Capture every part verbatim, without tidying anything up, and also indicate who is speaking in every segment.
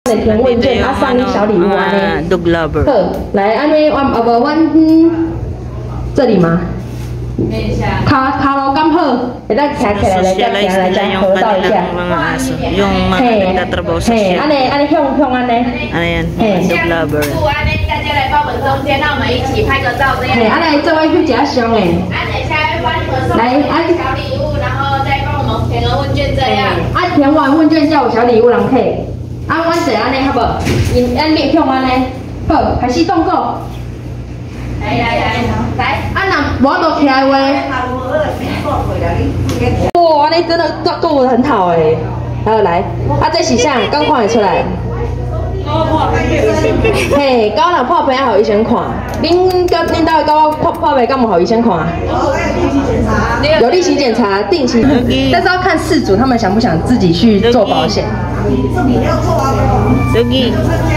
Speaker 1: 这填问卷，啊送你小礼物安尼。
Speaker 2: Dog lover。
Speaker 1: 好，来安尼，我啊无阮这里吗？卡卡路刚好，会当站起来来再行来再合照一下。嘿，嘿，安尼安尼向向安尼。
Speaker 2: 安尼，嘿 ，dog lover。
Speaker 3: 安尼大家来报名中间，那我们一起拍个照，这样。
Speaker 1: 嘿，安尼这位去假香诶。来，安
Speaker 3: 小礼物，然后再帮我们填个问卷，这样。
Speaker 1: 啊，填完问卷才有小礼物人摕。啊，阮坐安尼好无？因安面向安尼，好，开始动作。来来来，来，啊那我都起来话。哇，安尼真的照顾得很好诶。好来，啊这是啥？刚看会出来。嘿，高人破病啊，互医生看。恁甲恁兜甲我破破病，敢有互医生看？有例行检查，定期。但是要看事主他们想不想自己去做保险。
Speaker 2: Doggy。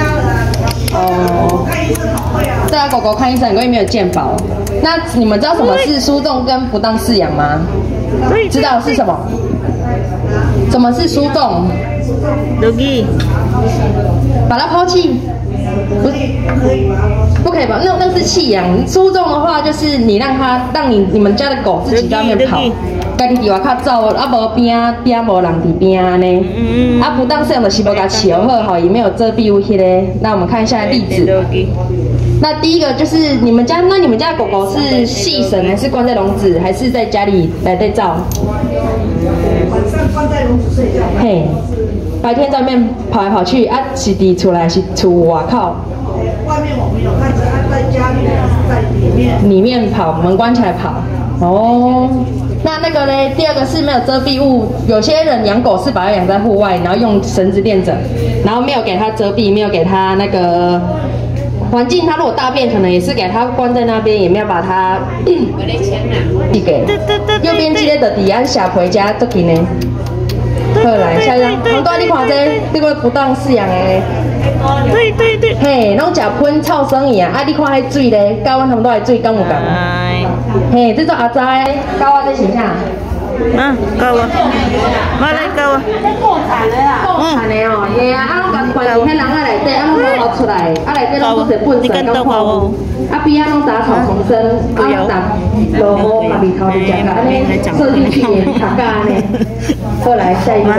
Speaker 1: 哦。对啊，狗狗看医生，因为没有健保。那你们知道什么是输种跟不当饲养吗？知道是什么？什么是输种
Speaker 2: ？Doggy。
Speaker 1: 把它抛弃。不是，不可以吧？那那是弃养。输种的话，就是你让它，让你你们家的狗自己在外面跑，家己伫外口走，啊无边啊边无人伫边安尼。嗯嗯。啊不当饲养就是无甲饲好好，也没有遮蔽物迄个。那我们看一下例子。那第一个就是你们家，那你们家的狗狗是系绳还是关在笼子，还是在家里来对照？晚上关在笼子睡觉。嘿。白天在外面跑来跑去，啊是伫厝内是厝外口？外面我没有看着，他在家里还是在里面？里面跑，门关起来跑。哦，那那个呢？第二个是没有遮蔽物，有些人养狗是把它养在户外，然后用绳子链着，然后没有给它遮蔽，没有给它那个环境。它如果大便，可能也是给它关在那边，也没有把它寄给。右边这个的底安小回家都给呢。好来，下一张。黄端，你看这，这个不当饲养的。对对对。嘿，拢食喷臭生伊啊！啊，你看迄水咧，甲阮他们都系水敢有共？嘿，这做阿仔，甲我这是啥？
Speaker 2: 啊，够啊！我来够啊！
Speaker 1: 够惨的啦！够惨的哦，嘿啊，啊，拢甲关伫迄人啊内底，啊，拢无好出来，啊，内底拢都是粪水跟矿物，啊，边啊拢杂草丛生，啊，杂落雨下面头就食个安尼，设计去年大家安尼。过来下一个。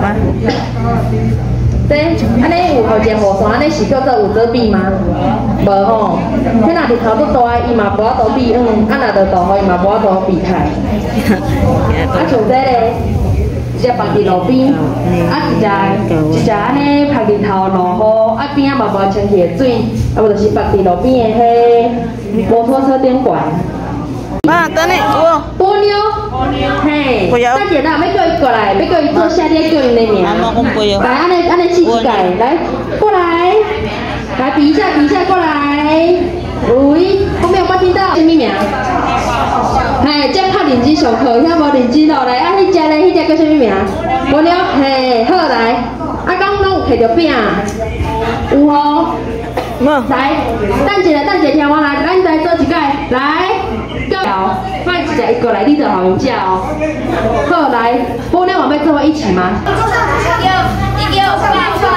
Speaker 1: 这安尼有后一个雨伞，安尼是叫做有遮蔽吗？无吼，迄若日头拄大，伊嘛无法度避雨，啊，若着大雨，伊嘛无法度避开。啊，像这个，一只放伫路边，啊，一只一只安尼晒日头落雨，啊边啊嘛无清气的水，啊无就是放伫路边的迄摩托车顶管。
Speaker 2: 啊，等你，我
Speaker 1: 波妞，嘿，大姐啦，要叫伊过来，要叫伊坐下，你叫伊的名。来，安尼安尼试一改，来，过来，来比一下，比一下，过来。喂，后面有没听到？什么名？嘿，这靠认真上课，遐无认真哦。来，啊，迄只咧，迄只叫什么名？波妞，嘿，好来，啊，刚拢有摕着饼，有吼。来，等一下，等一下，听我来，咱再做一改，来。放一只一过来，你就好人食哦。好，来，波妞我们要做一起吗？一一二三四。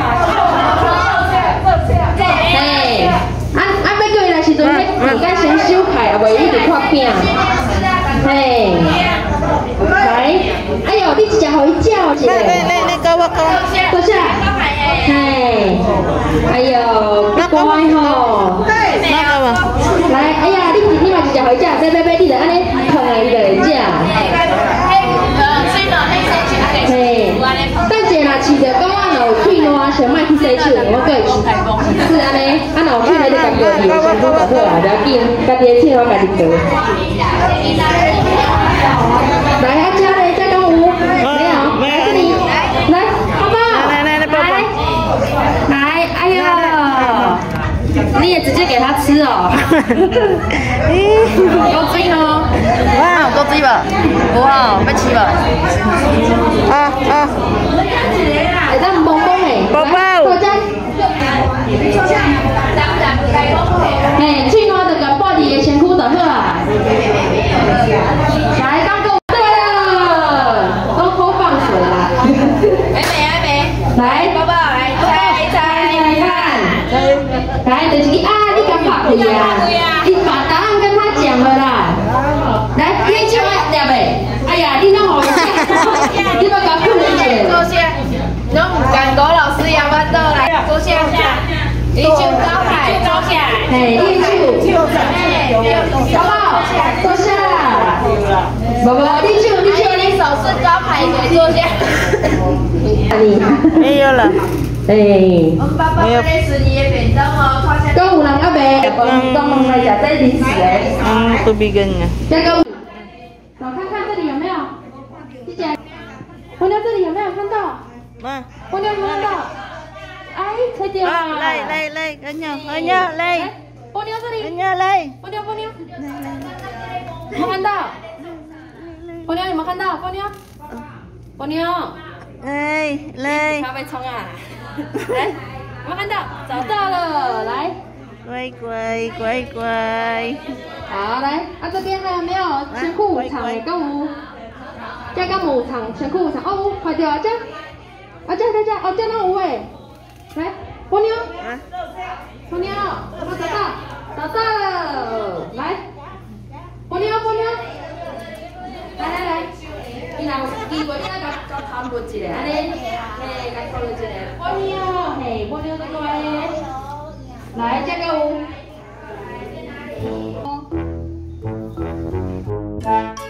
Speaker 1: 嘿，啊啊，要叫伊来时阵，你应该先收开，啊，袂一直看片。嘿，来，哎呦，你一只好伊叫一个。来来来，跟我跟。坐下。嘿，哎呦，乖吼。来，哎呀，你你嘛一只回食，别别别，你着安尼放来，伊就会食。嘿，等下若饲着狗仔若有喙烂，先莫去洗手，我过会去。是安尼，啊若有喙烂，你家己就先拄就好啦，不要紧，家己的手我家己做。来，啊，这嘞，这动物没有，来这里，来，抱抱，来来来，抱抱，来，哎呦。你也直接给它吃哦，够水哦，哇，够水吧？有哦，要吃吧？啊啊！会当摸摸诶，宝宝，过来，嘿，喙烂就甲抱伫个身躯就好啊。来，刚够对了，都偷放水啦。还没还没，来，宝宝来，下一站。 呀，你把答案跟他讲了啦。来，你就要念呗。哎呀，你那好，你要搞困难点。
Speaker 3: 坐下，那我们赶狗老师要不要到来？坐下下，一九招牌，坐下。
Speaker 1: 嘿，一九，好不好？坐下。宝宝，一九，一九，
Speaker 3: 你手势招牌给坐下。
Speaker 2: 没有了。
Speaker 1: 哎，
Speaker 3: 我们爸爸在吃你的便当哦，靠下。
Speaker 1: 刚有人要买，帮忙来吃这零食的。
Speaker 2: 嗯，tubigan niya。
Speaker 1: 这个，我看看这里有没有？姐姐，蜗牛这里有没有看到？
Speaker 2: Ma。
Speaker 1: 蜗牛有没有看到？哎，快点啊！
Speaker 2: 来来来，ganyan, ganyan, 来。
Speaker 1: 蜗牛这里。
Speaker 2: ganyan, 来。
Speaker 1: 蜗牛，蜗牛。有没有看到？蜗牛有没有看到？蜗牛。蜗牛。
Speaker 2: 来来。
Speaker 1: 它被冲啊！来，有没有看到？找到了，来。
Speaker 2: 乖乖乖乖。
Speaker 1: 好，来，啊这边还有没有全库五场的购物？这个五场全库五场哦，快点啊这，啊这这这哦这那五位，来，蜗牛，蜗牛，有没有找到？找到了，来，蜗牛蜗牛，来来来，你若有机会，你来甲甲参问一下，安尼，嘿，甲讨论一下，蜗牛，嘿，蜗牛在乖的，来这个有。